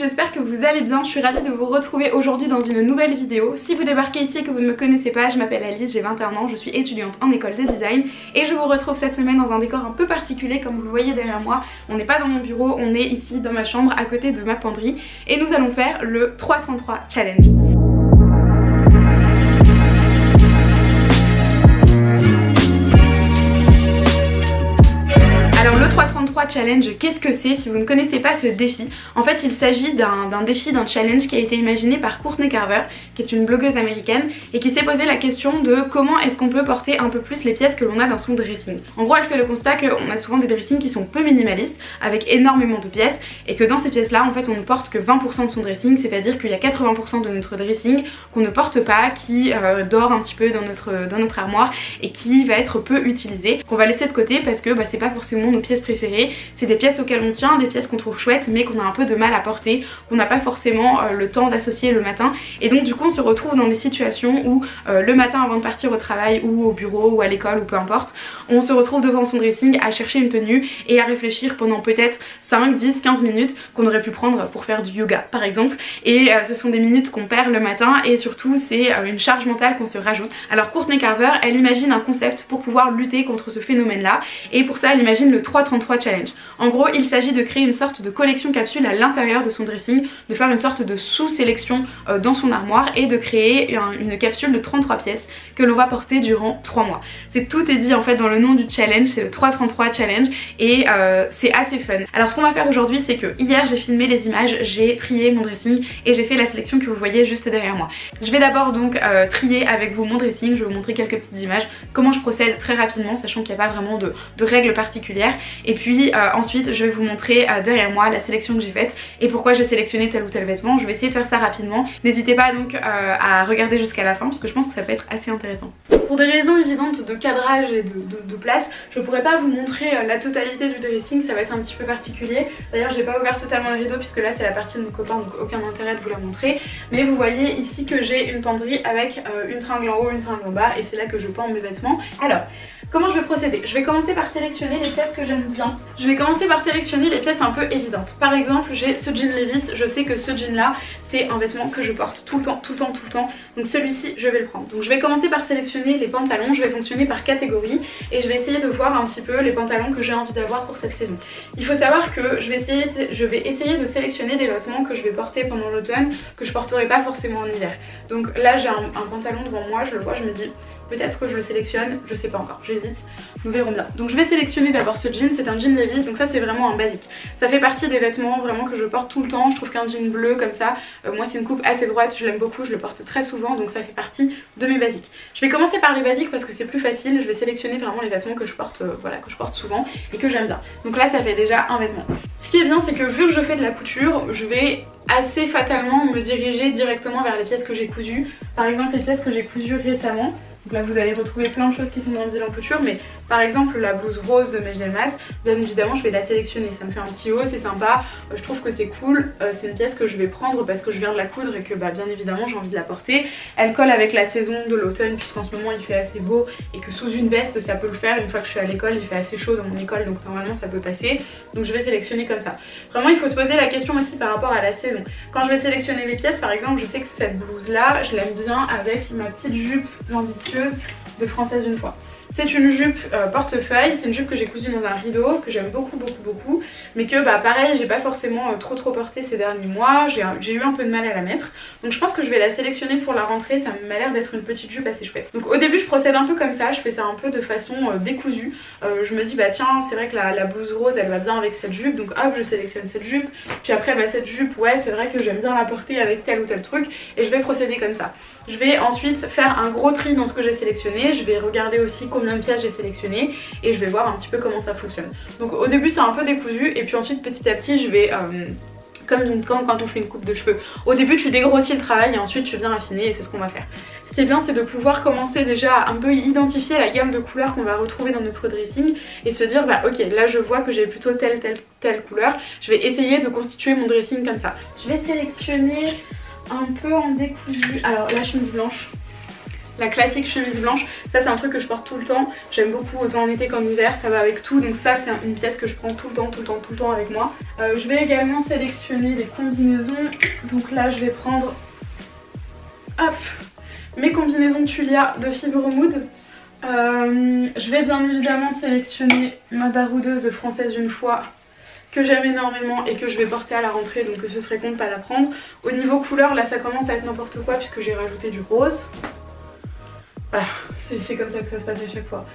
j'espère que vous allez bien. Je suis ravie de vous retrouver aujourd'hui dans une nouvelle vidéo. Si vous débarquez ici et que vous ne me connaissez pas, je m'appelle Alice, j'ai 21 ans, je suis étudiante en école de design et je vous retrouve cette semaine dans un décor un peu particulier comme vous le voyez derrière moi. On n'est pas dans mon bureau, on est ici dans ma chambre à côté de ma penderie et nous allons faire le 333 challenge. Alors le 333 challenge, qu'est-ce que c'est si vous ne connaissez pas ce défi? En fait il s'agit d'un défi, d'un challenge qui a été imaginé par Courtney Carver, qui est une blogueuse américaine et qui s'est posé la question de comment est-ce qu'on peut porter un peu plus les pièces que l'on a dans son dressing. En gros elle fait le constat qu'on a souvent des dressings qui sont peu minimalistes avec énormément de pièces et que dans ces pièces là en fait on ne porte que 20% de son dressing, c'est-à-dire qu'il y a 80% de notre dressing qu'on ne porte pas, qui dort un petit peu dans notre armoire et qui va être peu utilisé, qu'on va laisser de côté parce que c'est pas forcément nos pièces préférées, c'est des pièces auxquelles on tient, des pièces qu'on trouve chouettes mais qu'on a un peu de mal à porter, qu'on n'a pas forcément le temps d'associer le matin et donc du coup on se retrouve dans des situations où le matin avant de partir au travail ou au bureau ou à l'école ou peu importe, on se retrouve devant son dressing à chercher une tenue et à réfléchir pendant peut-être 5, 10, 15 minutes qu'on aurait pu prendre pour faire du yoga par exemple et ce sont des minutes qu'on perd le matin et surtout c'est une charge mentale qu'on se rajoute. Alors Courtney Carver elle imagine un concept pour pouvoir lutter contre ce phénomène là et pour ça elle imagine le 333 challenge. En gros il s'agit de créer une sorte de collection capsule à l'intérieur de son dressing, de faire une sorte de sous-sélection dans son armoire et de créer une capsule de 33 pièces que l'on va porter durant 3 mois. Tout est dit en fait dans le nom du challenge, c'est le 333 challenge et c'est assez fun. Alors ce qu'on va faire aujourd'hui c'est que hier j'ai filmé les images, j'ai trié mon dressing et j'ai fait la sélection que vous voyez juste derrière moi. Je vais d'abord donc trier avec vous mon dressing, je vais vous montrer quelques petites images, comment je procède très rapidement sachant qu'il n'y a pas vraiment de règles particulières et puis ensuite je vais vous montrer derrière moi la sélection que j'ai faite et pourquoi j'ai sélectionné tel ou tel vêtement. Je vais essayer de faire ça rapidement, n'hésitez pas donc à regarder jusqu'à la fin parce que je pense que ça peut être assez intéressant. Pour des raisons évidentes de cadrage et de place, je pourrais pas vous montrer la totalité du dressing, ça va être un petit peu particulier. D'ailleurs j'ai pas ouvert totalement le rideau puisque là c'est la partie de nos copains donc aucun intérêt de vous la montrer. Mais vous voyez ici que j'ai une penderie avec une tringle en haut, une tringle en bas et c'est là que je pends mes vêtements. Alors comment je vais procéder? Je vais commencer par sélectionner les pièces que j'aime bien. Je vais commencer par sélectionner les pièces un peu évidentes. Par exemple j'ai ce jean Levi's, je sais que ce jean là c'est un vêtement que je porte tout le temps, tout le temps, tout le temps. Donc celui-ci je vais le prendre. Donc je vais commencer par sélectionner les pantalons, je vais fonctionner par catégorie et je vais essayer de voir un petit peu les pantalons que j'ai envie d'avoir pour cette saison. Il faut savoir que je vais essayer de sélectionner des vêtements que je vais porter pendant l'automne, que je porterai pas forcément en hiver. Donc là j'ai un pantalon devant moi, je le vois, je me dis peut-être que je le sélectionne, je sais pas encore, j'hésite, nous verrons bien. Donc je vais sélectionner d'abord ce jean, c'est un jean Levi's, donc ça c'est vraiment un basique. Ça fait partie des vêtements vraiment que je porte tout le temps, je trouve qu'un jean bleu comme ça, moi c'est une coupe assez droite, je l'aime beaucoup, je le porte très souvent, donc ça fait partie de mes basiques. Je vais commencer par les basiques parce que c'est plus facile, je vais sélectionner vraiment les vêtements que je porte, voilà, que je porte souvent et que j'aime bien. Donc là ça fait déjà un vêtement. Ce qui est bien c'est que vu que je fais de la couture, je vais assez fatalement me diriger directement vers les pièces que j'ai cousues. Par exemple les pièces que j'ai cousues récemment. Donc là vous allez retrouver plein de choses qui sont dans le deal en couture, mais par exemple la blouse rose de Mej Delmas, bien évidemment je vais la sélectionner, ça me fait un petit haut, c'est sympa, je trouve que c'est cool, c'est une pièce que je vais prendre parce que je viens de la coudre et que bien évidemment j'ai envie de la porter. Elle colle avec la saison de l'automne puisqu'en ce moment il fait assez beau et que sous une veste ça peut le faire, une fois que je suis à l'école il fait assez chaud dans mon école donc normalement ça peut passer, donc je vais sélectionner comme ça. Vraiment il faut se poser la question aussi par rapport à la saison. Quand je vais sélectionner les pièces par exemple je sais que cette blouse là je l'aime bien avec ma petite jupe ambitieuse de Française une fois. C'est une jupe portefeuille, c'est une jupe que j'ai cousue dans un rideau, que j'aime beaucoup mais que pareil j'ai pas forcément trop porté ces derniers mois, j'ai eu un peu de mal à la mettre, donc je pense que je vais la sélectionner pour la rentrée, ça m'a l'air d'être une petite jupe assez chouette. Donc au début je procède un peu comme ça, je fais ça un peu de façon décousue, je me dis tiens c'est vrai que la blouse rose elle va bien avec cette jupe, donc hop je sélectionne cette jupe, puis après cette jupe ouais c'est vrai que j'aime bien la porter avec tel ou tel truc et je vais procéder comme ça. Je vais ensuite faire un gros tri dans ce que j'ai sélectionné, je vais regarder aussi combien de pièces j'ai sélectionné et je vais voir un petit peu comment ça fonctionne. Donc au début c'est un peu décousu et puis ensuite petit à petit je vais comme quand on fait une coupe de cheveux. Au début tu dégrossis le travail et ensuite tu viens affiner et c'est ce qu'on va faire. Ce qui est bien c'est de pouvoir commencer déjà à un peu identifier la gamme de couleurs qu'on va retrouver dans notre dressing et se dire ok là je vois que j'ai plutôt telle couleur, je vais essayer de constituer mon dressing comme ça. Je vais sélectionner un peu en décousu, alors la chemise blanche La classique chemise blanche, ça c'est un truc que je porte tout le temps, j'aime beaucoup autant en été qu'en hiver, ça va avec tout, donc ça c'est une pièce que je prends tout le temps avec moi. Je vais également sélectionner des combinaisons, donc là je vais prendre hop, mes combinaisons Tulia de Fibre Mood. Je vais bien évidemment sélectionner ma baroudeuse de Française une fois, que j'aime énormément et que je vais porter à la rentrée, donc ce serait con de pas la prendre. Au niveau couleur, là ça commence à être n'importe quoi puisque j'ai rajouté du rose. Voilà, c'est comme ça que ça se passe à chaque fois.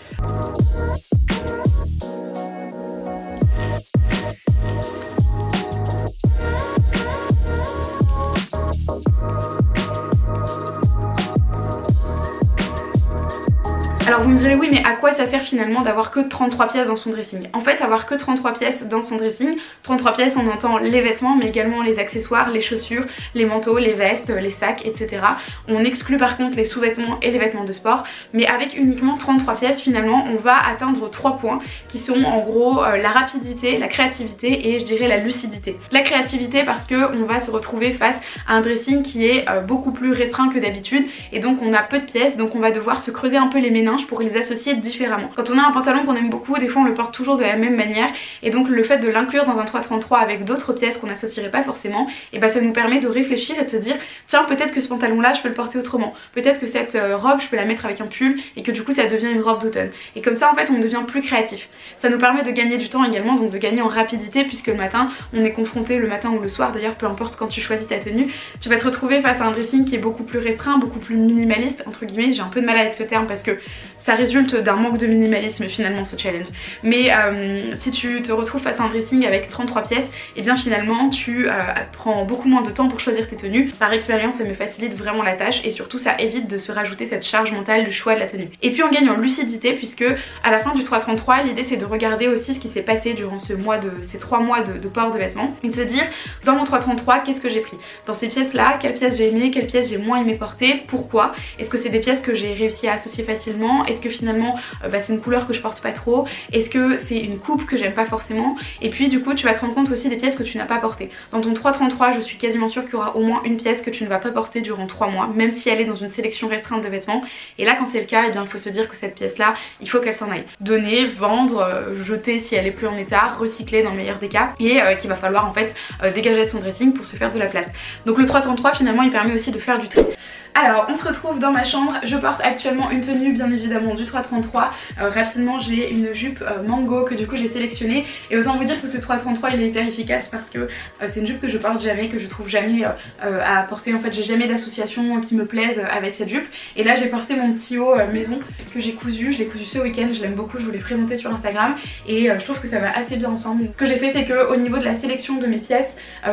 Alors vous me direz oui, mais à quoi ça sert finalement d'avoir que 33 pièces dans son dressing? En fait, avoir que 33 pièces dans son dressing, 33 pièces on entend les vêtements mais également les accessoires, les chaussures, les manteaux, les vestes, les sacs, etc. On exclut par contre les sous-vêtements et les vêtements de sport, mais avec uniquement 33 pièces finalement on va atteindre 3 points qui sont en gros la rapidité, la créativité et je dirais la lucidité. La créativité parce que on va se retrouver face à un dressing qui est beaucoup plus restreint que d'habitude et donc on a peu de pièces, donc on va devoir se creuser un peu les méninges pour les associer différemment. Quand on a un pantalon qu'on aime beaucoup, des fois on le porte toujours de la même manière et donc le fait de l'inclure dans un 333 avec d'autres pièces qu'on n'associerait pas forcément, et bah ça nous permet de réfléchir et de se dire tiens, peut-être que ce pantalon là je peux le porter autrement, peut-être que cette robe je peux la mettre avec un pull et que du coup ça devient une robe d'automne. Et comme ça en fait on devient plus créatif. Ça nous permet de gagner du temps également, donc de gagner en rapidité puisque le matin on est confronté, le matin ou le soir d'ailleurs, peu importe quand tu choisis ta tenue, tu vas te retrouver face à un dressing qui est beaucoup plus restreint, beaucoup plus minimaliste entre guillemets. J'ai un peu de mal avec ce terme parce que ça résulte d'un manque de minimalisme finalement ce challenge, mais si tu te retrouves face à un dressing avec 33 pièces, et bien finalement tu prends beaucoup moins de temps pour choisir tes tenues. Par expérience ça me facilite vraiment la tâche et surtout ça évite de se rajouter cette charge mentale du choix de la tenue. Et puis on gagne en lucidité puisque à la fin du 333 l'idée c'est de regarder aussi ce qui s'est passé durant ces 3 mois de port de vêtements et de se dire dans mon 333 qu'est-ce que j'ai pris dans ces pièces là, quelles pièces j'ai aimé, quelles pièces j'ai moins aimé porter, pourquoi, est-ce que c'est des pièces que j'ai réussi à associer facilement, est-ce que finalement c'est une couleur que je porte pas trop, est-ce que c'est une coupe que j'aime pas forcément, et puis du coup tu vas te rendre compte aussi des pièces que tu n'as pas portées. Dans ton 333 je suis quasiment sûre qu'il y aura au moins une pièce que tu ne vas pas porter durant 3 mois, même si elle est dans une sélection restreinte de vêtements, et là quand c'est le cas, et bien il faut se dire que cette pièce là, il faut qu'elle s'en aille. Donner, vendre, jeter si elle est plus en état, recycler dans le meilleur des cas, et qu'il va falloir en fait dégager de son dressing pour se faire de la place. Donc le 333 finalement il permet aussi de faire du tri. Alors on se retrouve dans ma chambre, je porte actuellement une tenue bien évidemment du 333, rapidement j'ai une jupe mango que du coup j'ai sélectionnée et autant vous dire que ce 333 il est hyper efficace parce que c'est une jupe que je porte jamais, que je trouve jamais à porter, en fait j'ai jamais d'association qui me plaise avec cette jupe et là j'ai porté mon petit haut maison que j'ai cousu, je l'ai cousu ce week-end, je l'aime beaucoup, je vous l'ai présenté sur Instagram et je trouve que ça va assez bien ensemble. Ce que j'ai fait c'est que au niveau de la sélection de mes pièces,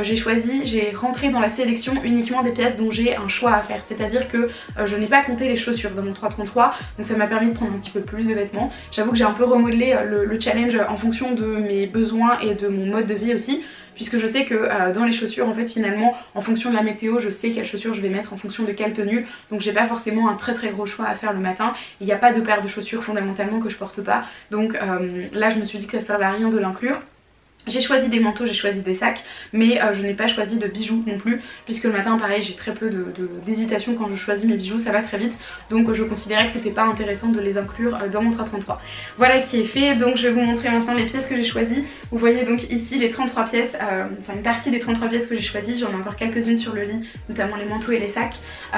j'ai rentré dans la sélection uniquement des pièces dont j'ai un choix à faire, c'est-à-dire que je n'ai pas compté les chaussures dans mon 333 donc ça m'a permis de prendre un petit peu plus de vêtements. J'avoue que j'ai un peu remodelé le challenge en fonction de mes besoins et de mon mode de vie aussi, puisque je sais que dans les chaussures en fait finalement en fonction de la météo je sais quelles chaussures je vais mettre en fonction de quelle tenue, donc j'ai pas forcément un très gros choix à faire le matin. Il n'y a pas de paire de chaussures fondamentalement que je porte pas, donc là je me suis dit que ça servait à rien de l'inclure. J'ai choisi des manteaux, j'ai choisi des sacs, mais je n'ai pas choisi de bijoux non plus, puisque le matin pareil j'ai très peu d'hésitation quand je choisis mes bijoux, ça va très vite, donc je considérais que c'était pas intéressant de les inclure dans mon 333. Voilà qui est fait, donc je vais vous montrer maintenant les pièces que j'ai choisies. Vous voyez donc ici les 33 pièces, enfin une partie des 33 pièces que j'ai choisies, j'en ai encore quelques-unes sur le lit, notamment les manteaux et les sacs,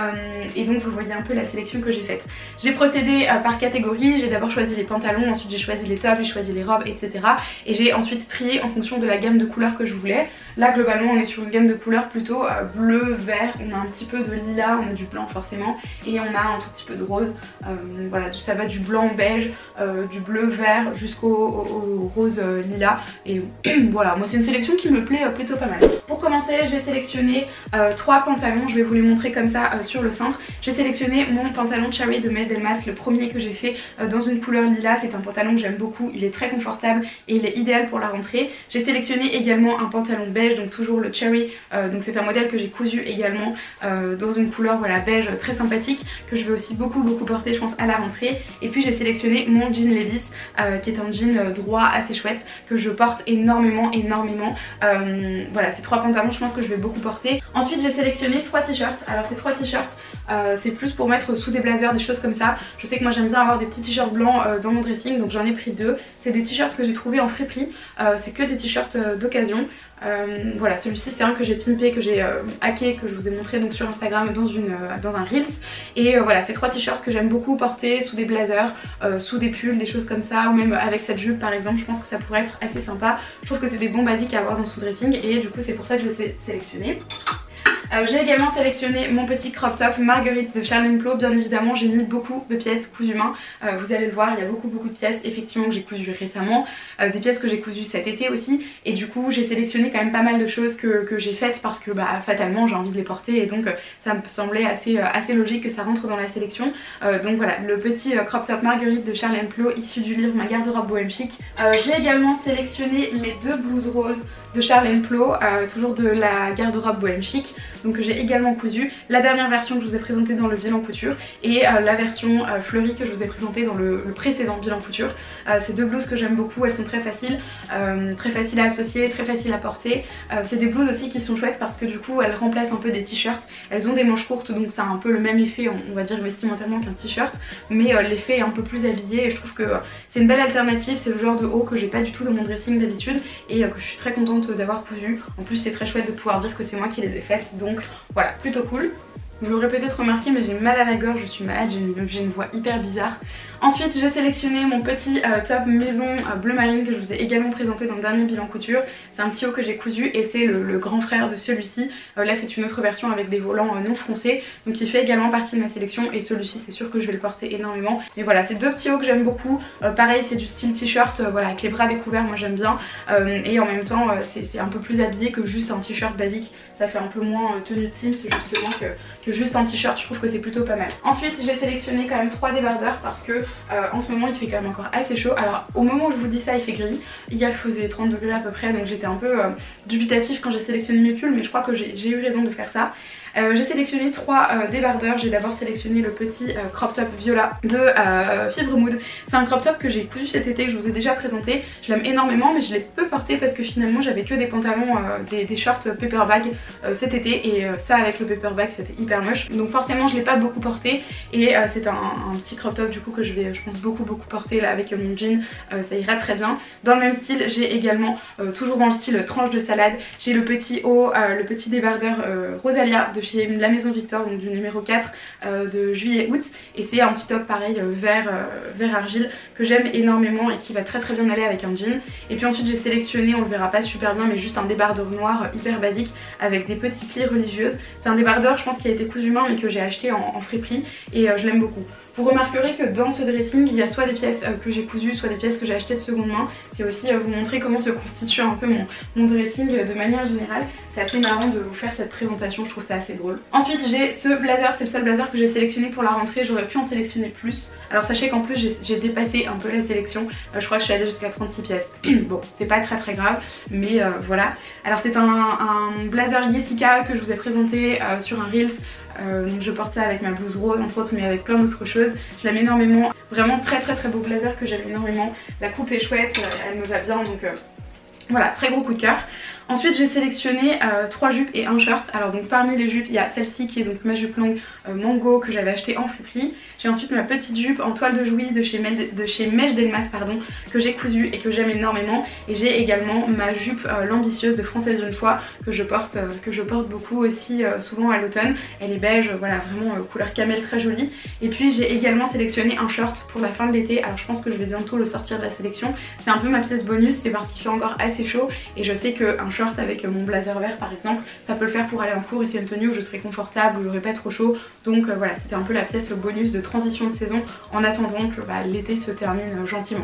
et donc vous voyez un peu la sélection que j'ai faite. J'ai procédé par catégorie, j'ai d'abord choisi les pantalons, ensuite j'ai choisi les tops, j'ai choisi les robes, etc. Et j'ai ensuite trié en fonction de la gamme de couleurs que je voulais. Là globalement on est sur une gamme de couleurs plutôt bleu, vert, on a un petit peu de lilas, on a du blanc forcément et on a un tout petit peu de rose, voilà, ça va du blanc beige, du bleu vert jusqu'au rose lilas et voilà, moi c'est une sélection qui me plaît plutôt pas mal. Pour commencer j'ai sélectionné 3 pantalons, je vais vous les montrer comme ça sur le cintre. J'ai sélectionné mon pantalon Cherry de Mèche Delmas, le premier que j'ai fait dans une couleur lilas, c'est un pantalon que j'aime beaucoup, il est très confortable et il est idéal pour la rentrée. J'ai sélectionné également un pantalon beige, donc toujours le Cherry, donc c'est un modèle que j'ai cousu également dans une couleur voilà, beige très sympathique que je vais aussi beaucoup porter je pense à la rentrée. Et puis j'ai sélectionné mon jean Levi's qui est un jean droit assez chouette que je porte énormément. Voilà, ces 3 pantalons je pense que je vais beaucoup porter. Ensuite j'ai sélectionné 3 t-shirts, alors ces 3 t-shirts c'est plus pour mettre sous des blazers, des choses comme ça. Je sais que moi j'aime bien avoir des petits t-shirts blancs dans mon dressing, donc j'en ai pris 2. C'est des t-shirts que j'ai trouvé en friperie, c'est que des t-shirts d'occasion. Voilà, celui-ci c'est un que j'ai pimpé, que j'ai hacké, que je vous ai montré donc sur Instagram dans un Reels. Et voilà, c'est 3 t-shirts que j'aime beaucoup porter sous des blazers, sous des pulls, des choses comme ça, ou même avec cette jupe par exemple. Je pense que ça pourrait être assez sympa. Je trouve que c'est des bons basiques à avoir dans son dressing et du coup c'est pour ça que je les ai sélectionnés. J'ai également sélectionné mon petit crop top Marguerite de Charles & Clos. Bien évidemment j'ai mis beaucoup de pièces cousues main, vous allez le voir, il y a beaucoup de pièces effectivement que j'ai cousues récemment, des pièces que j'ai cousues cet été aussi, et du coup j'ai sélectionné quand même pas mal de choses que j'ai faites parce que bah fatalement j'ai envie de les porter, et donc ça me semblait assez logique que ça rentre dans la sélection. Donc voilà, le petit crop top Marguerite de Charles & Clos issu du livre Ma garde-robe bohème chic. J'ai également sélectionné mes 2 blouses roses de Charles & Clos, toujours de la garde-robe bohème chic, donc j'ai également cousu la dernière version que je vous ai présentée dans le bilan couture et la version fleurie que je vous ai présentée dans le précédent bilan couture. C'est 2 blouses que j'aime beaucoup, elles sont très faciles à associer, très faciles à porter. C'est des blouses aussi qui sont chouettes parce que du coup elles remplacent un peu des t-shirts, elles ont des manches courtes donc ça a un peu le même effet on va dire vestimentairement qu'un t-shirt, mais l'effet est un peu plus habillé et je trouve que c'est une belle alternative. C'est le genre de haut que j'ai pas du tout dans mon dressing d'habitude et que je suis très contente d'avoir cousu. En plus c'est très chouette de pouvoir dire que c'est moi qui les ai faites, donc voilà, plutôt cool. Vous l'aurez peut-être remarqué mais j'ai mal à la gorge, je suis malade, j'ai une voix hyper bizarre. Ensuite j'ai sélectionné mon petit top maison bleu marine que je vous ai également présenté dans le dernier bilan couture. C'est un petit haut que j'ai cousu et c'est le grand frère de celui-ci. Là c'est une autre version avec des volants non froncés, donc il fait également partie de ma sélection et celui-ci c'est sûr que je vais le porter énormément. Mais voilà, c'est 2 petits hauts que j'aime beaucoup. Pareil c'est du style t-shirt, voilà, avec les bras découverts, moi j'aime bien. Et en même temps c'est un peu plus habillé que juste un t-shirt basique. Ça fait un peu moins tenue de Sims justement que juste un t-shirt, je trouve que c'est plutôt pas mal. Ensuite j'ai sélectionné quand même 3 débardeurs parce que en ce moment il fait quand même encore assez chaud. Alors au moment où je vous dis ça il fait gris, hier il faisait 30 degrés à peu près, donc j'étais un peu dubitative quand j'ai sélectionné mes pulls, mais je crois que j'ai eu raison de faire ça. J'ai sélectionné 3 débardeurs. J'ai d'abord sélectionné le petit crop top viola de Fibre Mood. C'est un crop top que j'ai cousu cet été, que je vous ai déjà présenté. Je l'aime énormément mais je l'ai peu porté parce que finalement j'avais que des pantalons, des shorts paperback cet été, et ça avec le paperback c'était hyper moche. Donc forcément je l'ai pas beaucoup porté et c'est un petit crop top du coup que je vais je pense beaucoup porter là avec mon jean, ça ira très bien. Dans le même style j'ai également toujours dans le style tranche de salade, j'ai le petit haut, le petit débardeur Rosalia de chez la Maison Victor, donc du numéro 4 de juillet-août, et c'est un petit top pareil vert argile que j'aime énormément et qui va très bien aller avec un jean. Et puis ensuite j'ai sélectionné, on le verra pas super bien, mais juste un débardeur noir hyper basique avec des petits plis religieuses. C'est un débardeur je pense qui a été cousu main mais que j'ai acheté en friperie et je l'aime beaucoup. Vous remarquerez que dans ce dressing il y a soit des pièces que j'ai cousues, soit des pièces que j'ai achetées de seconde main. C'est aussi vous montrer comment se constitue un peu mon dressing de manière générale. C'est assez marrant de vous faire cette présentation, je trouve ça assez drôle. Ensuite j'ai ce blazer, c'est le seul blazer que j'ai sélectionné pour la rentrée, j'aurais pu en sélectionner plus. Alors sachez qu'en plus j'ai dépassé un peu la sélection, je crois que je suis allée jusqu'à 36 pièces. Bon c'est pas très grave, mais voilà. Alors c'est un blazer Jessica que je vous ai présenté sur un Reels. Donc je porte ça avec ma blouse rose entre autres, mais avec plein d'autres choses. Je l'aime énormément, vraiment très beau blazer que j'aime énormément. La coupe est chouette, elle me va bien, donc voilà, très gros coup de cœur. Ensuite j'ai sélectionné 3 jupes et un shirt. Alors donc parmi les jupes il y a celle-ci qui est donc ma jupe longue mango que j'avais acheté en friperie. J'ai ensuite ma petite jupe en toile de Jouy de chez Mèche Delmas pardon, que j'ai cousue et que j'aime énormément. Et j'ai également ma jupe l'ambitieuse de Française d'une fois que je porte beaucoup aussi souvent à l'automne. Elle est beige, voilà, vraiment couleur camel, très jolie. Et puis j'ai également sélectionné un short pour la fin de l'été. Alors je pense que je vais bientôt le sortir de la sélection. C'est un peu ma pièce bonus, c'est parce qu'il fait encore assez chaud et je sais qu'un short avec mon blazer vert par exemple, ça peut le faire pour aller en cours et c'est une tenue où je serai confortable, où j'aurai pas trop chaud. Donc voilà, c'était un peu la pièce bonus de transition de saison en attendant que l'été se termine gentiment.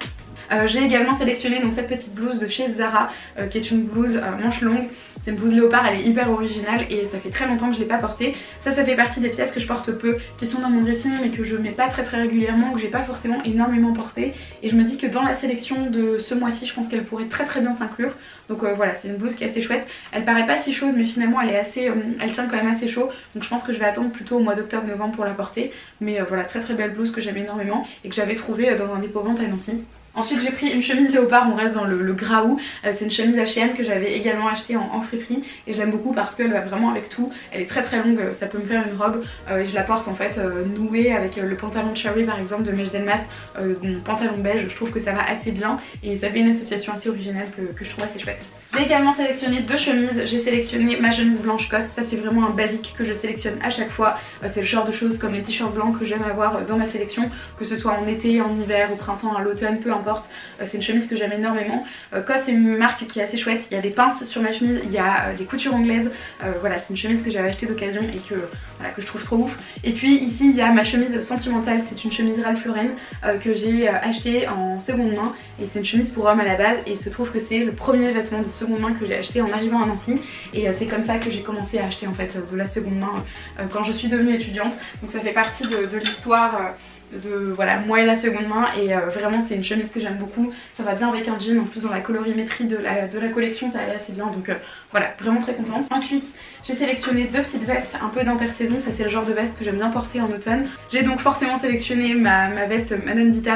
J'ai également sélectionné donc cette petite blouse de chez Zara qui est une blouse manche longue. C'est une blouse léopard, elle est hyper originale et ça fait très longtemps que je l'ai pas portée. Ça fait partie des pièces que je porte peu, qui sont dans mon dressing mais que je mets pas très régulièrement, que j'ai pas forcément énormément porté. Et je me dis que dans la sélection de ce mois-ci, je pense qu'elle pourrait très bien s'inclure. Donc voilà, c'est une blouse qui est assez chouette. Elle paraît pas si chaude mais finalement elle est assez, elle tient quand même assez chaud. Donc je pense que je vais attendre plutôt au mois d'octobre-novembre pour la porter. Mais voilà, très belle blouse que j'aime énormément et que j'avais trouvée dans un dépôt-vente à Nancy. Ensuite j'ai pris une chemise léopard, on reste dans le graou, c'est une chemise H&M que j'avais également achetée en friperie et je l'aime beaucoup parce qu'elle va vraiment avec tout, elle est très très longue, ça peut me faire une robe et je la porte en fait nouée avec le pantalon Cherry par exemple de Mej Delmas, mon pantalon beige, je trouve que ça va assez bien et ça fait une association assez originale que je trouve assez chouette. J'ai également sélectionné deux chemises, j'ai sélectionné ma chemise blanche Cos, ça c'est vraiment un basique que je sélectionne à chaque fois, c'est le genre de choses comme les t-shirts blancs que j'aime avoir dans ma sélection, que ce soit en été, en hiver, au printemps, à l'automne, peu importe, c'est une chemise que j'aime énormément. Cos c'est une marque qui est assez chouette, il y a des pinces sur ma chemise, il y a des coutures anglaises, voilà c'est une chemise que j'avais achetée d'occasion et que je trouve trop ouf. Et puis ici il y a ma chemise sentimentale, c'est une chemise Ralph Lauren que j'ai achetée en seconde main et c'est une chemise pour homme à la base et il se trouve que c'est le premier vêtement de seconde main que j'ai acheté en arrivant à Nancy et c'est comme ça que j'ai commencé à acheter en fait de la seconde main quand je suis devenue étudiante, donc ça fait partie de l'histoire de voilà moi et la seconde main et vraiment c'est une chemise que j'aime beaucoup, ça va bien avec un jean, en plus dans la colorimétrie de la collection ça allait assez bien, donc voilà vraiment très contente. Ensuite j'ai sélectionné deux petites vestes un peu d'intersaison, ça c'est le genre de veste que j'aime bien porter en automne. J'ai donc forcément sélectionné ma veste Madame Dita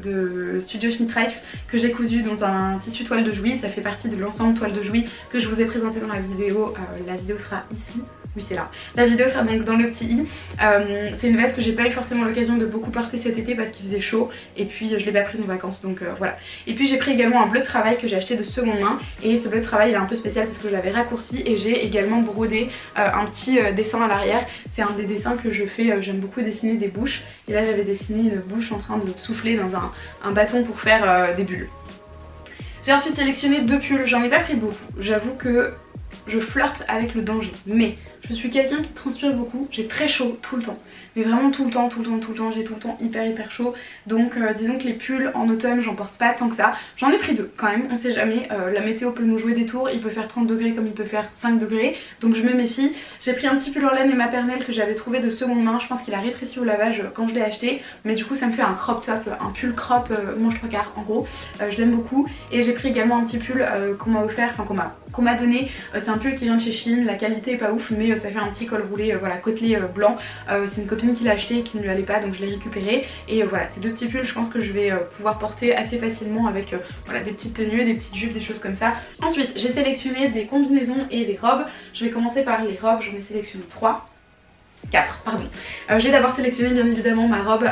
de Studio Schnittreif que j'ai cousue dans un tissu toile de Jouy, ça fait partie de l'ensemble toile de Jouy que je vous ai présenté dans la vidéo sera ici. Oui c'est là. La vidéo sera donc dans le petit i. C'est une veste que j'ai pas eu forcément l'occasion de beaucoup porter cet été parce qu'il faisait chaud et puis je l'ai pas prise en vacances donc voilà. Et puis j'ai pris également un bleu de travail que j'ai acheté de seconde main et ce bleu de travail il est un peu spécial parce que je l'avais raccourci et j'ai également brodé un petit dessin à l'arrière. C'est un des dessins que je fais, j'aime beaucoup dessiner des bouches et là j'avais dessiné une bouche en train de souffler dans un bâton pour faire des bulles. J'ai ensuite sélectionné deux pulls, j'en ai pas pris beaucoup, j'avoue que je flirte avec le danger mais je suis quelqu'un qui transpire beaucoup, j'ai très chaud tout le temps, mais vraiment tout le temps, j'ai tout le temps hyper chaud, donc disons que les pulls en automne j'en porte pas tant que ça, j'en ai pris deux quand même, on sait jamais, la météo peut nous jouer des tours, il peut faire 30 degrés comme il peut faire 5 degrés, donc je me méfie. J'ai pris un petit pull en laine et maternelle que j'avais trouvé de seconde main, je pense qu'il a rétréci au lavage quand je l'ai acheté, mais du coup ça me fait un crop top, un pull crop manche 3/4 en gros, je l'aime beaucoup. Et j'ai pris également un petit pull qu'on m'a offert, enfin qu'on m'a donné, c'est un pull qui vient de chez Shein, la qualité est pas ouf mais ça fait un petit col roulé voilà côtelé blanc, c'est une copine qui l'a acheté et qui ne lui allait pas donc je l'ai récupéré et voilà ces deux petits pulls je pense que je vais pouvoir porter assez facilement avec voilà, des petites tenues, des petites jupes, des choses comme ça. Ensuite j'ai sélectionné des combinaisons et des robes, je vais commencer par les robes, j'en ai sélectionné 4 pardon. J'ai d'abord sélectionné bien évidemment ma robe,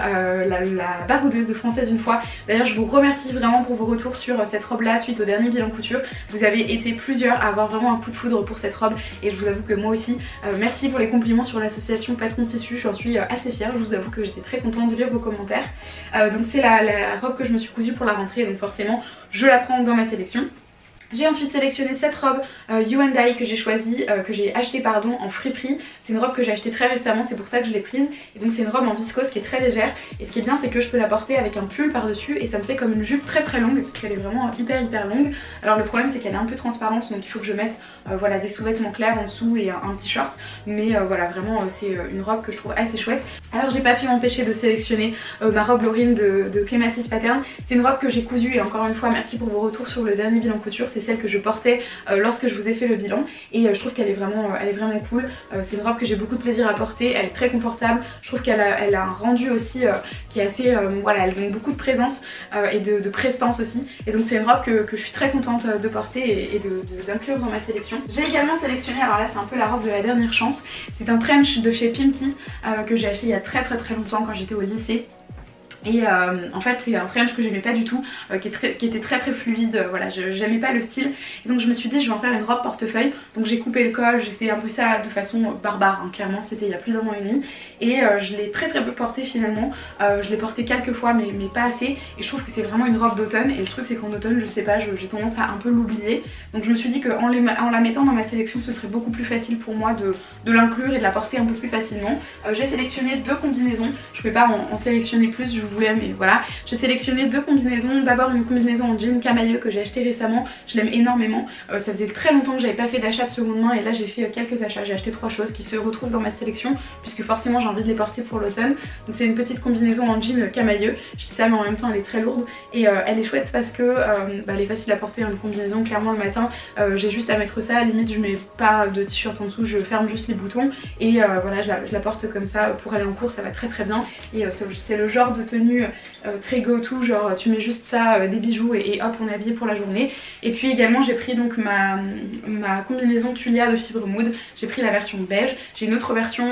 la baroudeuse de Française une fois. D'ailleurs je vous remercie vraiment pour vos retours sur cette robe là suite au dernier bilan couture. Vous avez été plusieurs à avoir vraiment un coup de foudre pour cette robe et je vous avoue que moi aussi merci pour les compliments sur l'association Patron Tissu, j'en suis assez fière, je vous avoue que j'étais très contente de lire vos commentaires. Donc c'est la robe que je me suis cousue pour la rentrée donc forcément je la prends dans ma sélection. J'ai ensuite sélectionné cette robe You and I que j'ai choisie, que j'ai achetée pardon en friperie. C'est une robe que j'ai achetée très récemment, c'est pour ça que je l'ai prise. Et donc c'est une robe en viscose qui est très légère. Et ce qui est bien c'est que je peux la porter avec un pull par dessus et ça me fait comme une jupe très longue parce qu'elle est vraiment hyper longue. Alors le problème c'est qu'elle est un peu transparente donc il faut que je mette voilà, des sous-vêtements clairs en dessous et un petit short. Mais voilà vraiment c'est une robe que je trouve assez chouette. Alors j'ai pas pu m'empêcher de sélectionner ma robe Laurine de Clematis Pattern. C'est une robe que j'ai cousue et encore une fois merci pour vos retours sur le dernier bilan couture. C'est celle que je portais lorsque je vous ai fait le bilan et je trouve qu'elle est vraiment cool. C'est une robe que j'ai beaucoup de plaisir à porter, elle est très confortable, je trouve qu'elle a un rendu aussi qui est assez, voilà, elle donne beaucoup de présence et de prestance aussi et donc c'est une robe que je suis très contente de porter et d'inclure dans ma sélection. J'ai également sélectionné, alors là c'est un peu la robe de la dernière chance, c'est un trench de chez Pimki que j'ai acheté il y a très longtemps quand j'étais au lycée. Et en fait c'est un trench que j'aimais pas du tout, qui était très fluide, voilà, j'aimais pas le style. Et donc je me suis dit je vais en faire une robe portefeuille. Donc j'ai coupé le col, j'ai fait un peu ça de façon barbare, hein, clairement c'était il y a plus d'un an et demi. Et je l'ai très peu porté finalement, je l'ai porté quelques fois mais pas assez. Et je trouve que c'est vraiment une robe d'automne et le truc c'est qu'en automne je sais pas, j'ai tendance à un peu l'oublier. Donc je me suis dit qu'en la mettant dans ma sélection ce serait beaucoup plus facile pour moi de l'inclure et de la porter un peu plus facilement. J'ai sélectionné deux combinaisons, je peux pas en sélectionner plus, je voulais mais voilà. J'ai sélectionné deux combinaisons, d'abord une combinaison en jean camailleux que j'ai acheté récemment, je l'aime énormément, ça faisait très longtemps que j'avais pas fait d'achat de seconde main et là j'ai fait quelques achats, j'ai acheté 3 choses qui se retrouvent dans ma sélection puisque forcément j'ai envie de les porter pour l'automne. Donc c'est une petite combinaison en jean camailleux, je dis ça mais en même temps elle est très lourde et elle est chouette parce que elle est facile à porter, une combinaison clairement le matin, j'ai juste à mettre ça, à la limite je mets pas de t-shirt en dessous, je ferme juste les boutons et voilà je la porte comme ça pour aller en cours, ça va très bien et c'est le genre de tenue tenue très go-to, genre tu mets juste ça, des bijoux et hop on est habillé pour la journée. Et puis également j'ai pris donc ma combinaison tulia de fibre mood, j'ai pris la version beige, j'ai une autre version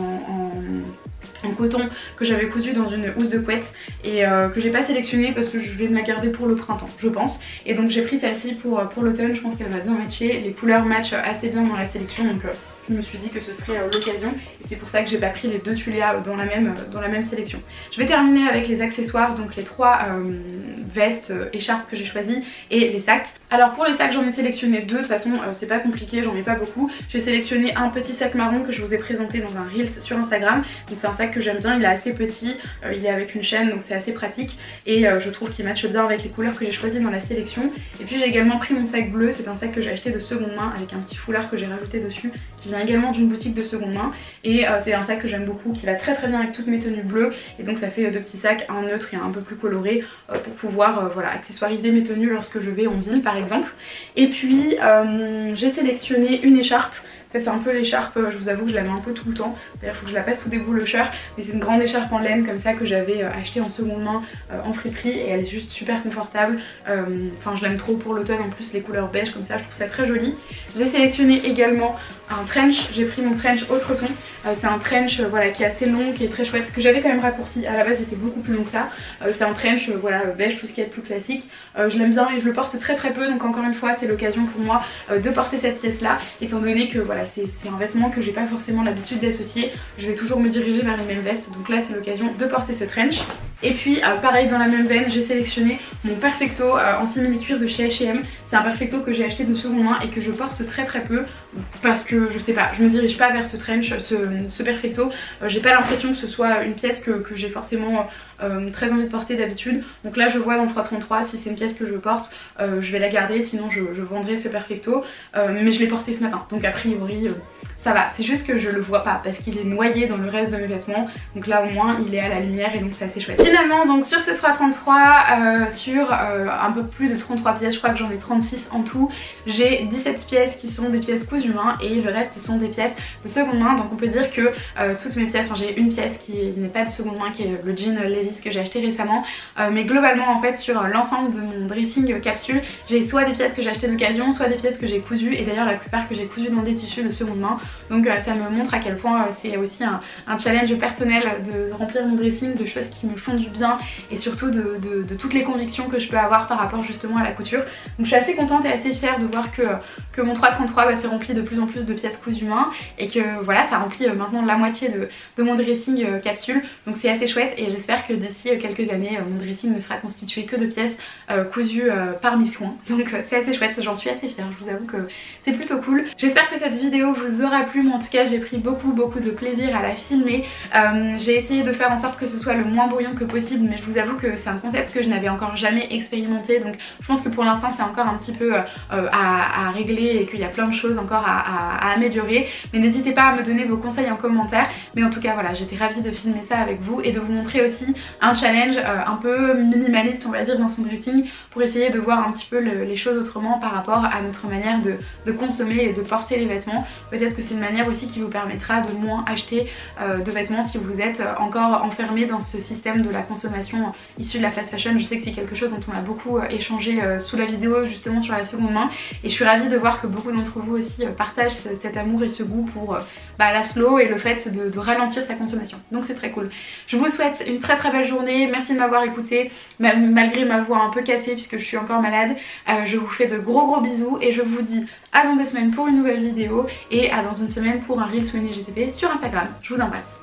en coton que j'avais cousu dans une housse de couette et que j'ai pas sélectionnée parce que je vais me la garder pour le printemps je pense, et donc j'ai pris celle-ci pour l'automne. Je pense qu'elle va bien matcher, les couleurs matchent assez bien dans la sélection, donc je me suis dit que ce serait l'occasion et c'est pour ça que j'ai pas pris les deux tulia dans la même sélection. Je vais terminer avec les accessoires, donc les 3 vestes, écharpes que j'ai choisies et les sacs. Alors pour les sacs j'en ai sélectionné 2, de toute façon c'est pas compliqué, j'en ai pas beaucoup. J'ai sélectionné un petit sac marron que je vous ai présenté dans un Reels sur Instagram, donc c'est un sac que j'aime bien, il est assez petit, il est avec une chaîne donc c'est assez pratique et je trouve qu'il matche bien avec les couleurs que j'ai choisies dans la sélection. Et puis j'ai également pris mon sac bleu, c'est un sac que j'ai acheté de seconde main avec un petit foulard que j'ai rajouté dessus qui vient également d'une boutique de seconde main et c'est un sac que j'aime beaucoup, qui va très très bien avec toutes mes tenues bleues, et donc ça fait 2 petits sacs, un neutre et un peu plus coloré pour pouvoir voilà, accessoiriser mes tenues lorsque je vais en ville par exemple. Et puis j'ai sélectionné une écharpe. C'est un peu l'écharpe, je vous avoue que je la mets un peu tout le temps, d'ailleurs il faut que je la passe sous déboulocheur, mais c'est une grande écharpe en laine comme ça que j'avais achetée en seconde main en friperie et elle est juste super confortable. Enfin je l'aime trop pour l'automne, en plus les couleurs beige comme ça, je trouve ça très joli. J'ai sélectionné également un trench, j'ai pris mon trench autre ton, c'est un trench voilà, qui est assez long, qui est très chouette, que j'avais quand même raccourci, à la base c'était beaucoup plus long que ça. C'est un trench voilà, beige, tout ce qui est plus classique, je l'aime bien et je le porte très très peu, donc encore une fois c'est l'occasion pour moi de porter cette pièce là, étant donné que voilà, c'est un vêtement que j'ai pas forcément l'habitude d'associer, je vais toujours me diriger vers les mêmes vestes, donc là c'est l'occasion de porter ce trench. Et puis pareil dans la même veine, j'ai sélectionné mon perfecto en simili cuir de chez H&M. C'est un perfecto que j'ai acheté de seconde main et que je porte très très peu parce que je sais pas, je me dirige pas vers ce trench, ce perfecto. J'ai pas l'impression que ce soit une pièce que j'ai forcément très envie de porter d'habitude. Donc là je vois dans le 333 si c'est une pièce que je porte, je vais la garder, sinon je vendrai ce perfecto. Mais je l'ai porté ce matin, donc a priori ça va, c'est juste que je le vois pas parce qu'il est noyé dans le reste de mes vêtements, donc là au moins il est à la lumière et donc c'est assez chouette. Finalement donc sur ce 333, sur un peu plus de 33 pièces, je crois que j'en ai 36 en tout, j'ai 17 pièces qui sont des pièces cousues main et le reste sont des pièces de seconde main, donc on peut dire que toutes mes pièces, enfin j'ai une pièce qui n'est pas de seconde main qui est le jean Levi's que j'ai acheté récemment, mais globalement en fait sur l'ensemble de mon dressing capsule, j'ai soit des pièces que j'ai achetées d'occasion, soit des pièces que j'ai cousues, et d'ailleurs la plupart que j'ai cousues dans des tissus de seconde main. Donc ça me montre à quel point c'est aussi un challenge personnel de remplir mon dressing de choses qui me font du bien et surtout de toutes les convictions que je peux avoir par rapport justement à la couture. Donc je suis assez contente et assez fière de voir que mon 333 s'est rempli de plus en plus de pièces cousues main et que voilà, ça remplit maintenant la moitié de mon dressing capsule. Donc c'est assez chouette et j'espère que d'ici quelques années mon dressing ne sera constitué que de pièces cousues par mes soins. Donc c'est assez chouette, j'en suis assez fière, je vous avoue que c'est plutôt cool. J'espère que cette vidéo vous aura plu, mais en tout cas j'ai pris beaucoup de plaisir à la filmer. J'ai essayé de faire en sorte que ce soit le moins bruyant que possible, mais je vous avoue que c'est un concept que je n'avais encore jamais expérimenté, donc je pense que pour l'instant c'est encore un petit peu à régler et qu'il y a plein de choses encore à améliorer, mais n'hésitez pas à me donner vos conseils en commentaire. Mais en tout cas voilà, j'étais ravie de filmer ça avec vous et de vous montrer aussi un challenge un peu minimaliste on va dire dans son dressing, pour essayer de voir un petit peu les choses autrement par rapport à notre manière de consommer et de porter les vêtements. Peut-être que c'est une manière aussi qui vous permettra de moins acheter de vêtements si vous êtes encore enfermé dans ce système de la consommation issue de la fast fashion. Je sais que c'est quelque chose dont on a beaucoup échangé sous la vidéo justement sur la seconde main, et je suis ravie de voir que beaucoup d'entre vous aussi partagent cet amour et ce goût pour la slow et le fait de ralentir sa consommation. Donc c'est très cool. Je vous souhaite une très belle journée, merci de m'avoir écouté malgré ma voix un peu cassée puisque je suis encore malade. Je vous fais de gros bisous et je vous dis à dans 2 semaines pour une nouvelle vidéo et à dans une semaine pour un Reels ou une IGTV sur Instagram. Je vous embrasse.